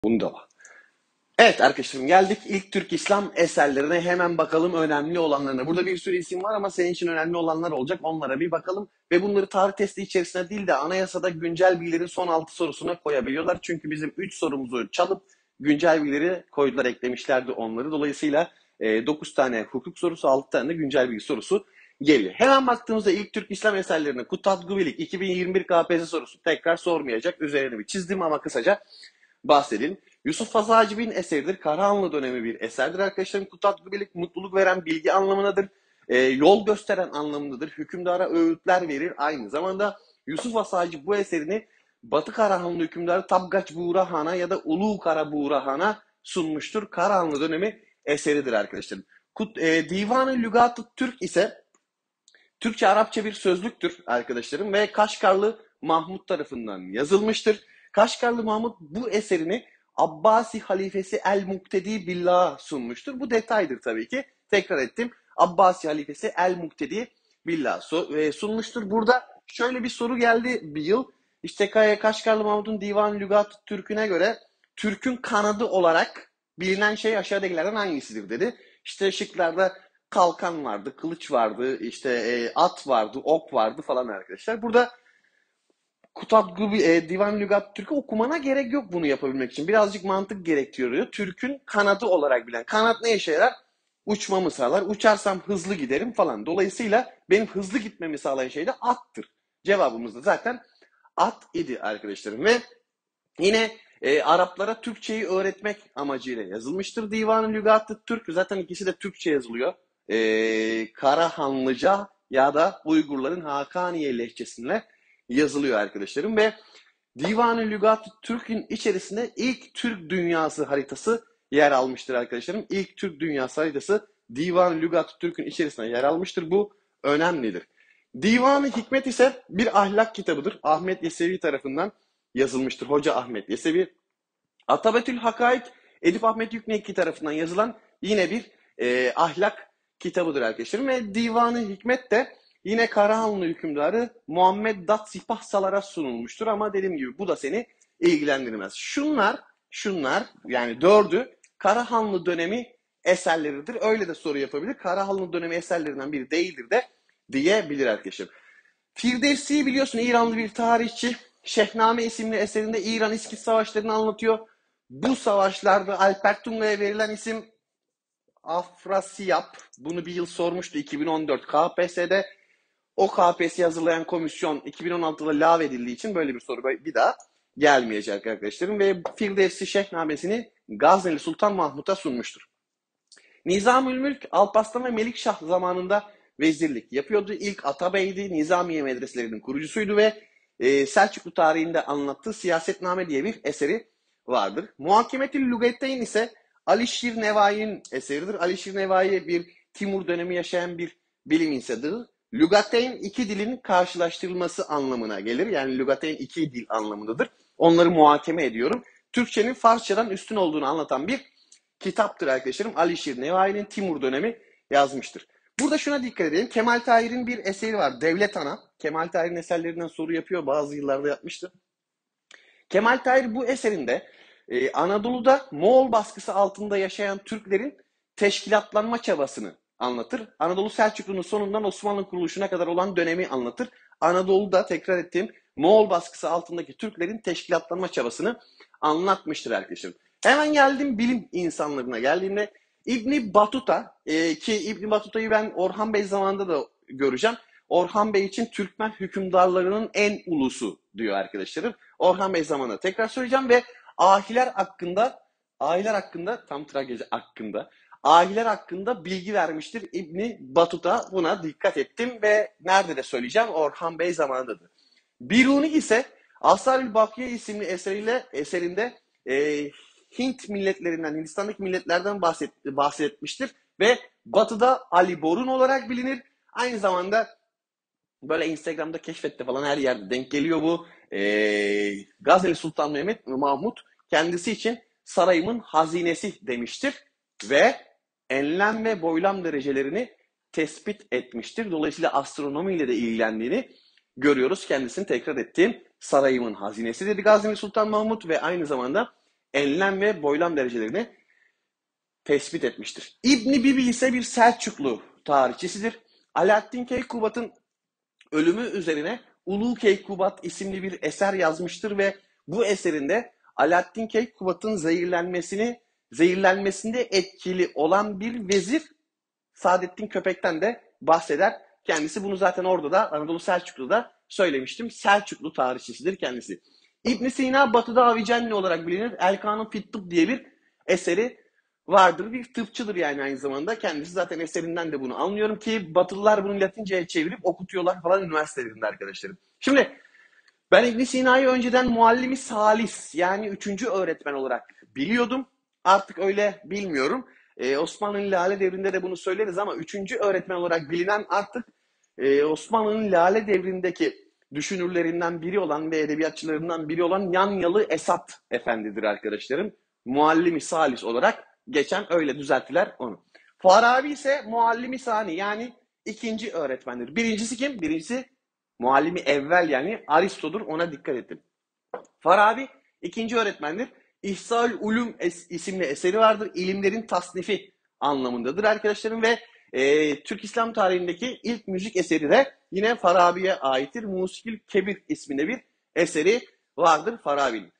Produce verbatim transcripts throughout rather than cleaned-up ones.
Bunda var. Evet arkadaşlarım, geldik ilk Türk İslam eserlerine, hemen bakalım önemli olanlarına. Burada bir sürü isim var ama senin için önemli olanlar olacak. Onlara bir bakalım ve bunları tarih testi içerisine değil de anayasada güncel bilgilerin son altı sorusuna koyabiliyorlar. Çünkü bizim üç sorumuzu çalıp güncel bilgileri koydular, eklemişlerdi onları. Dolayısıyla e, dokuz tane hukuk sorusu, altı tane de güncel bilgi sorusu geliyor. Hemen baktığımızda ilk Türk İslam eserlerine Kutat Gubilik iki bin yirmi bir K P S S sorusu, tekrar sormayacak. Üzerine bir çizdim ama kısaca bahsedelim. Yusuf Fazıl Hacıbey'in eseridir. Karahanlı dönemi bir eserdir arkadaşlarım. Kutat Gubilik mutluluk veren bilgi anlamındadır. E, yol gösteren anlamındadır. Hükümdara öğütler verir. Aynı zamanda Yusuf Fazıl Hacı bu eserini Batı Karahanlı hükümdarı Tabgaç Buğra Han'a ya da Ulu Kara Buğra Han'a sunmuştur. Karahanlı dönemi eseridir arkadaşlarım. Kut, e, Divan-ı Lügat-ı Türk ise Türkçe Arapça bir sözlüktür arkadaşlarım ve Kaşgarlı Mahmut tarafından yazılmıştır. Kaşgarlı Mahmut bu eserini Abbasi halifesi El-Muktedi Billah'a sunmuştur. Bu detaydır tabii ki. Tekrar ettim. Abbasi halifesi El-Muktedi Billah sunmuştur. Burada şöyle bir soru geldi bir yıl. İşte Kaşgarlı Mahmut'un Divan-ı Lügat Türk'üne göre Türk'ün kanadı olarak bilinen şey aşağıdakilerden hangisidir dedi. İşte şıklarda kalkan vardı, kılıç vardı, işte e, at vardı, ok vardı falan arkadaşlar. Burada Kutat Gubi, e, Divan Lügat Türk'ü okumana gerek yok bunu yapabilmek için. Birazcık mantık gerektiriyor. Türk'ün kanadı olarak bilen. Kanat ne işe yarar? Uçmamı sağlar. Uçarsam hızlı giderim falan. Dolayısıyla benim hızlı gitmemi sağlayan şey de attır. Cevabımız da zaten at idi arkadaşlarım. Ve yine e, Araplara Türkçeyi öğretmek amacıyla yazılmıştır Divan-ı Lügat-ı Türk. Zaten ikisi de Türkçe yazılıyor. E, Karahanlıca ya da Uygurların Hakaniye lehçesiyle yazılıyor arkadaşlarım. Ve Divan-ı Lügat-ı Türk'ün içerisinde ilk Türk dünyası haritası yer almıştır arkadaşlarım. İlk Türk dünyası haritası Divan-ı Lügat-ı Türk'ün içerisinde yer almıştır. Bu önemlidir. Divan-ı Hikmet ise bir ahlak kitabıdır. Ahmet Yesevi tarafından yazılmıştır. Hoca Ahmet Yesevi. Atabetül Hakaik, Edip Ahmet Yükneki tarafından yazılan yine bir e, ahlak kitabıdır arkadaşlarım. Ve Divan-ı Hikmet de yine Karahanlı hükümdarı Muhammed Dat Sipah Salar'a sunulmuştur. Ama dediğim gibi bu da seni ilgilendirmez. Şunlar, şunlar yani dördü Karahanlı dönemi eserleridir. Öyle de soru yapabilir. Karahanlı dönemi eserlerinden biri değildir de diyebilir arkadaşlarım. Firdevsi biliyorsun, İranlı bir tarihçi. Şehname isimli eserinde İran-İskiç savaşlarını anlatıyor. Bu savaşlarda Alper Tunga'ya verilen isim Afrasiyap. Bunu bir yıl sormuştu, iki bin on dört K P S S'de. O K P S S'yi hazırlayan komisyon iki bin on altıda lağvedildiği için böyle bir soru bir daha gelmeyecek arkadaşlarım. Ve Firdevsi Şehnamesini Gazneli Sultan Mahmut'a sunmuştur. Nizamül Mülk, Alparslan ve Melikşah zamanında vezirlik yapıyordu. İlk atabeydi, Nizamiye medreselerinin kurucusuydu ve e, Selçuklu tarihinde anlattığı Siyasetname diye bir eseri vardır. Muhakemetül Lügateyn ise Alişir Nevai'nin eseridir. Alişir Nevai bir Timur dönemi yaşayan bir bilim insanıdır. Lügateyn iki dilin karşılaştırılması anlamına gelir. Yani Lügateyn iki dil anlamındadır. Onları muhakeme ediyorum. Türkçenin Farsçadan üstün olduğunu anlatan bir kitaptır arkadaşlarım. Alişir Nevai'nin Timur dönemi yazmıştır. Burada şuna dikkat edelim. Kemal Tahir'in bir eseri var. Devlet Ana. Kemal Tahir'in eserlerinden soru yapıyor. Bazı yıllarda yapmıştı. Kemal Tahir bu eserinde e, Anadolu'da Moğol baskısı altında yaşayan Türklerin teşkilatlanma çabasını anlatır. Anadolu Selçuklu'nun sonundan Osmanlı kuruluşuna kadar olan dönemi anlatır. Anadolu'da, tekrar ettiğim, Moğol baskısı altındaki Türklerin teşkilatlanma çabasını anlatmıştır arkadaşlarım. Hemen geldim bilim insanlarına geldiğimde İbni Batuta, e, ki İbni Batuta'yı ben Orhan Bey zamanında da göreceğim. Orhan Bey için Türkmen hükümdarlarının en ulusu diyor arkadaşlarım. Orhan Bey zamanında tekrar söyleyeceğim ve ahiler hakkında, ahiler hakkında, tam tragedi hakkında, ahiler hakkında bilgi vermiştir İbni Batuta. Buna dikkat ettim ve nerede de söyleyeceğim, Orhan Bey zamanındadır. Biruni ise Asar-ül Bakiye isimli eseriyle eserinde e, Hint milletlerinden, Hindistan'daki milletlerden bahset, bahsetmiştir ve Batı'da Ali Borun olarak bilinir. Aynı zamanda böyle Instagram'da keşfette falan her yerde denk geliyor bu. Ee, Gazneli Sultan Mehmet Mahmut kendisi için sarayımın hazinesi demiştir ve enlem ve boylam derecelerini tespit etmiştir. Dolayısıyla astronomiyle de ilgilendiğini görüyoruz. Kendisini tekrar ettiğim sarayımın hazinesi dedi Gazneli Sultan Mahmut ve aynı zamanda enlem ve boylam derecelerini tespit etmiştir. İbn Bibi ise bir Selçuklu tarihçisidir. Alaaddin Keykubat'ın ölümü üzerine Ulu Keykubat isimli bir eser yazmıştır ve bu eserinde Alaaddin Keykubat'ın zehirlenmesini zehirlenmesinde etkili olan bir vezir Saadettin Köpek'ten de bahseder. Kendisi bunu zaten orada da Anadolu Selçuklu'da söylemiştim. Selçuklu tarihçisidir kendisi. İbn Sina Batı'da Avicenni olarak bilinir. El-Kanun fit Tıbb diye bir eseri vardır. Bir tıpçıdır yani aynı zamanda. Kendisi zaten eserinden de bunu anlıyorum ki Batılılar bunu Latince'ye çevirip okutuyorlar falan üniversitelerinde arkadaşlarım. Şimdi ben İbn Sina'yı önceden muallimi salis yani üçüncü öğretmen olarak biliyordum. Artık öyle bilmiyorum. Ee, Osmanlı'nın Lale Devri'nde de bunu söyleriz ama üçüncü öğretmen olarak bilinen artık e, Osmanlı'nın Lale Devri'ndeki düşünürlerinden biri olan ve edebiyatçılarından biri olan Yanyalı Esat Efendidir arkadaşlarım. Muallimi salis olarak geçen öyle düzelttiler onu. Farabi ise muallimi sani yani ikinci öğretmendir. Birincisi kim? Birincisi muallimi evvel yani Aristo'dur, ona dikkat edin. Farabi ikinci öğretmendir. İhsal Ulum es- isimli eseri vardır. İlimlerin tasnifi anlamındadır arkadaşlarım ve e, Türk İslam tarihindeki ilk müzik eseri de yine Farabi'ye aittir. Musikil Kebir isminde bir eseri vardır Farabi'nin.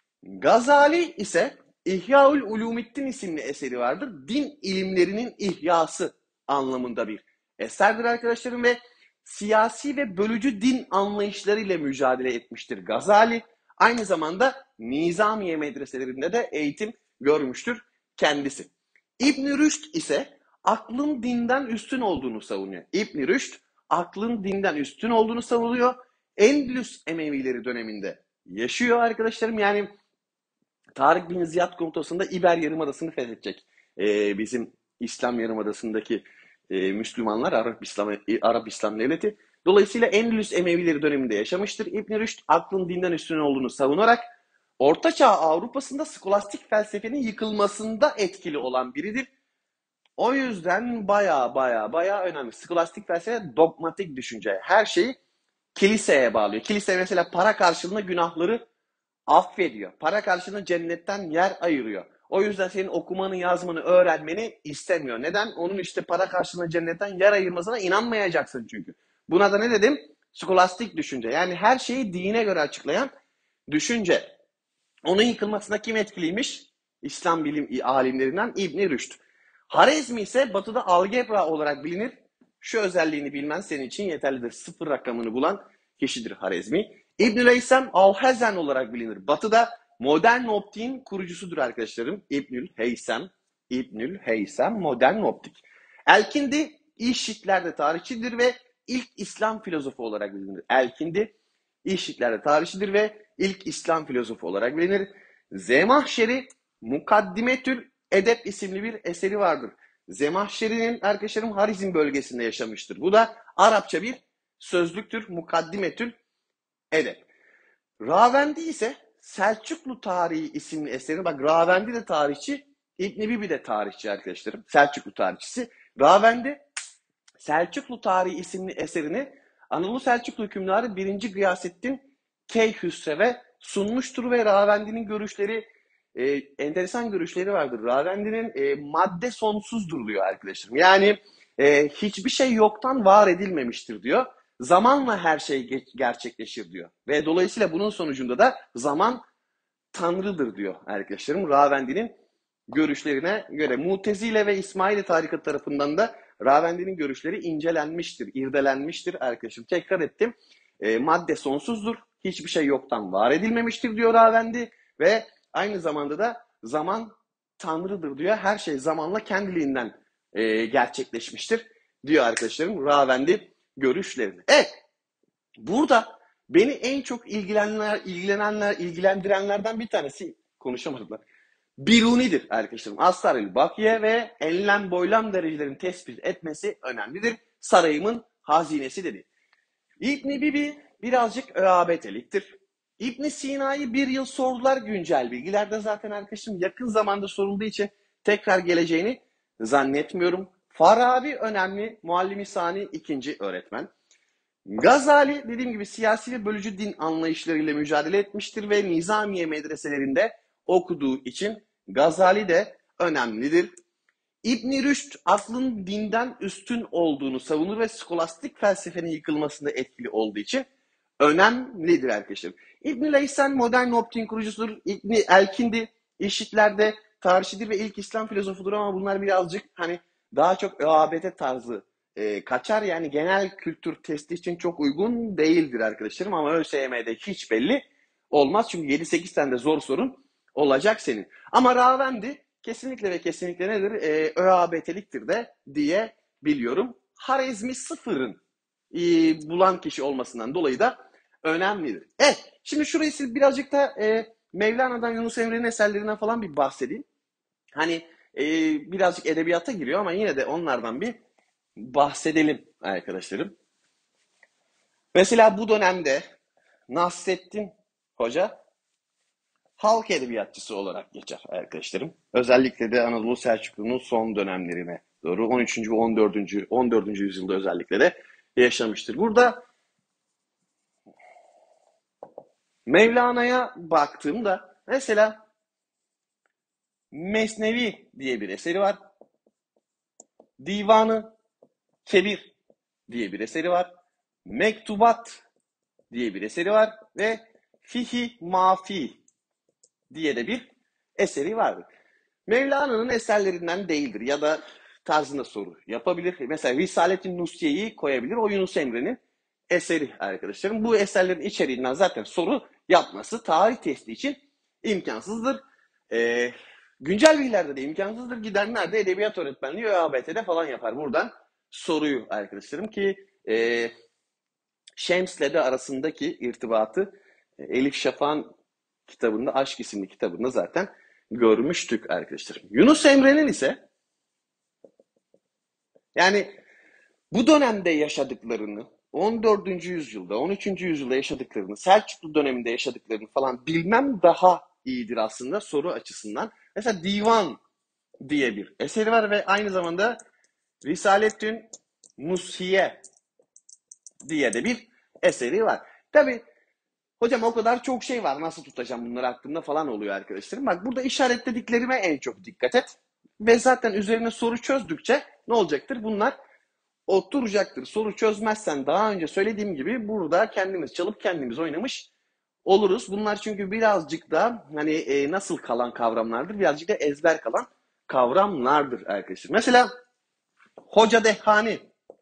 Gazali ise İhyaül Ulumiddin isimli eseri vardır. Din ilimlerinin ihyası anlamında bir eserdir arkadaşlarım ve siyasi ve bölücü din anlayışlarıyla mücadele etmiştir Gazali. Aynı zamanda Nizamiye medreselerinde de eğitim görmüştür kendisi. İbn Rüşd ise aklın dinden üstün olduğunu savunuyor. İbn Rüşd aklın dinden üstün olduğunu savunuyor. Endülüs Emevileri döneminde yaşıyor arkadaşlarım. Yani Tarık bin Ziyad komutasında İber Yarımadası'nı fethedecek. Ee, bizim İslam Yarımadası'ndaki e, Müslümanlar, Arap İslam, Arap İslam Devleti. Dolayısıyla Endülüs Emevileri döneminde yaşamıştır. İbn Rüşd aklın dinden üstün olduğunu savunarak Ortaçağ Avrupa'sında skolastik felsefenin yıkılmasında etkili olan biridir. O yüzden baya baya baya önemli. Skolastik felsefe dogmatik düşünce. Her şeyi kiliseye bağlıyor. Kilise mesela para karşılığında günahları affediyor. Para karşılığında cennetten yer ayırıyor. O yüzden senin okumanı, yazmanı, öğrenmeni istemiyor. Neden? Onun işte para karşılığında cennetten yer ayırmasına inanmayacaksın çünkü. Buna da ne dedim? Skolastik düşünce. Yani her şeyi dine göre açıklayan düşünce. Onun yıkılmasına kim etkiliymiş? İslam bilim alimlerinden İbn Rüşd. Harizmi ise batıda algebra olarak bilinir. Şu özelliğini bilmen senin için yeterlidir. Sıfır rakamını bulan kişidir Harizmi. İbnül Heysem Alhazen olarak bilinir. Batı'da modern optiğin kurucusudur arkadaşlarım. İbnül Heysem, İbnül Heysem modern optik. Elkindi İşitlerde tarihçidir ve ilk İslam filozofu olarak bilinir. Elkindi İşitlerde tarihçidir ve ilk İslam filozofu olarak bilinir. Zemahşeri Mukaddimetül Edep isimli bir eseri vardır. Zemahşeri'nin arkadaşlarım Harizm bölgesinde yaşamıştır. Bu da Arapça bir sözlüktür. Mukaddimetül Edep. Ravendi ise Selçuklu Tarihi isimli eseri. Bak Ravendi de tarihçi, İbn Bibi de tarihçi arkadaşlarım. Selçuklu tarihçisi. Ravendi Selçuklu Tarihi isimli eserini Anadolu Selçuklu hükümdarı birinci. Gıyasettin Keyhüsrev'e sunmuştur ve Ravendi'nin görüşleri e, enteresan görüşleri vardır. Ravendi'nin e, madde sonsuzdur diyor arkadaşlarım. Yani e, hiçbir şey yoktan var edilmemiştir diyor. Zamanla her şey gerçekleşir diyor. Ve dolayısıyla bunun sonucunda da zaman tanrıdır diyor arkadaşlarım. Ravendi'nin görüşlerine göre Mutezile ve İsmaili tarikatı tarafından da Ravendi'nin görüşleri incelenmiştir, irdelenmiştir arkadaşım. Tekrar ettim. E, madde sonsuzdur. Hiçbir şey yoktan var edilmemiştir diyor Ravendi ve aynı zamanda da zaman tanrıdır diyor. Her şey zamanla kendiliğinden e, gerçekleşmiştir diyor arkadaşlarım Ravendi görüşlerini. Evet. Burada beni en çok ilgilenenler, ilgilenenler, ilgilendirenlerden bir tanesi konuşamadılar. Biruni'dir arkadaşlarım. Astar-ül Bakiye ve enlem boylam derecelerini tespit etmesi önemlidir. Sarayımın hazinesi dedi. İbn-i Bibi birazcık öabeteliktir. İbn Sina'yı bir yıl sordular güncel bilgilerde zaten arkadaşım yakın zamanda sorulduğu için tekrar geleceğini zannetmiyorum. Farabi önemli, Muallim-i Sani ikinci öğretmen. Gazali dediğim gibi siyasi ve bölücü din anlayışlarıyla mücadele etmiştir ve Nizamiye medreselerinde okuduğu için Gazali de önemlidir. İbn Rüşd aklın dinden üstün olduğunu savunur ve skolastik felsefenin yıkılmasında etkili olduğu için önemlidir arkadaşlar. İbn Leysen modern optiğin kurucusudur. İbn Elkindi işitlerde tarihçidir ve ilk İslam filozofudur ama bunlar birazcık hani daha çok ÖABT tarzı e, kaçar. Yani genel kültür testi için çok uygun değildir arkadaşlarım ama ÖSYM'de hiç belli olmaz. Çünkü yedi sekiz tane de zor sorun olacak senin. Ama Ravendi kesinlikle ve kesinlikle nedir? E, ÖABT'liktir de diye biliyorum. Harizmi sıfırın e, bulan kişi olmasından dolayı da önemlidir. Evet, şimdi şurayı birazcık da e, Mevlana'dan, Yunus Emre'nin eserlerinden falan bir bahsedeyim. Hani e, birazcık edebiyata giriyor ama yine de onlardan bir bahsedelim arkadaşlarım. Mesela bu dönemde Nasrettin Hoca halk edebiyatçısı olarak geçer arkadaşlarım. Özellikle de Anadolu Selçuklu'nun son dönemlerine doğru on üçüncü ve on dördüncü on dördüncü yüzyılda özellikle de yaşamıştır. Burada Mevlana'ya baktığımda mesela Mesnevi diye bir eseri var. Divanı Kebir diye bir eseri var. Mektubat diye bir eseri var ve Fihi Mafi diye de bir eseri vardır. Mevlana'nın eserlerinden değildir ya da tarzında soru yapabilir. Mesela Risalet-i Nusye'yi koyabilir. O Yunus Emre'nin eseri arkadaşlarım. Bu eserlerin içeriğinden zaten soru yapması tarih testi için imkansızdır. Ee, güncel bilgilerde de imkansızdır. Gidenler de edebiyat öğretmenliği ÖABT'de falan yapar. Buradan soruyu arkadaşlarım ki e, Şems'le de arasındaki irtibatı Elif Şafak'ın kitabında, Aşk isimli kitabında zaten görmüştük arkadaşlarım. Yunus Emre'nin ise yani bu dönemde yaşadıklarını, on dördüncü yüzyılda, on üçüncü yüzyılda yaşadıklarını, Selçuklu döneminde yaşadıklarını falan bilmem daha iyidir aslında soru açısından. Mesela Divan diye bir eseri var ve aynı zamanda Risaletün Nushiye diye de bir eseri var. Tabi hocam o kadar çok şey var nasıl tutacağım bunları aklımda falan oluyor arkadaşlarım. Bak burada işaretlediklerime en çok dikkat et. Ve zaten üzerine soru çözdükçe ne olacaktır? Bunlar oturacaktır. Soru çözmezsen daha önce söylediğim gibi burada kendimiz çalıp kendimiz oynamış oluruz. Bunlar çünkü birazcık da hani e, nasıl kalan kavramlardır? Birazcık da ezber kalan kavramlardır arkadaşlar. Mesela Hoca Dehhani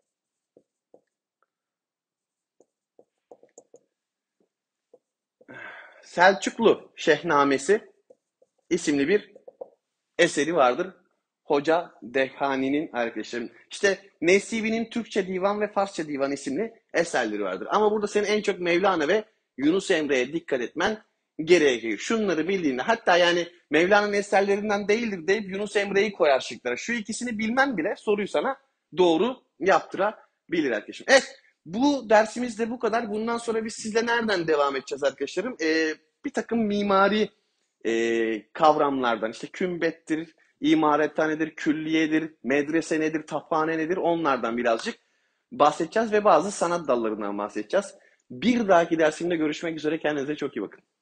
Selçuklu Şehnamesi isimli bir eseri vardır. Hoca Dehhani'nin arkadaşlarım. İşte Nesibi'nin Türkçe Divan ve Farsça Divan isimli eserleri vardır. Ama burada senin en çok Mevlana ve Yunus Emre'ye dikkat etmen gerekiyor. Şunları bildiğinde hatta yani Mevlana'nın eserlerinden değildir deyip Yunus Emre'yi koyar şıklara. Şu ikisini bilmen bile soruyu sana doğru yaptırabilir arkadaşım. Evet, bu dersimiz de bu kadar. Bundan sonra biz sizle nereden devam edeceğiz arkadaşlarım? Ee, bir takım mimari e, kavramlardan işte kümbettir, imarethanedir, külliyedir, medrese nedir, taphane nedir onlardan birazcık bahsedeceğiz ve bazı sanat dallarından bahsedeceğiz. Bir dahaki dersimde görüşmek üzere. Kendinize çok iyi bakın.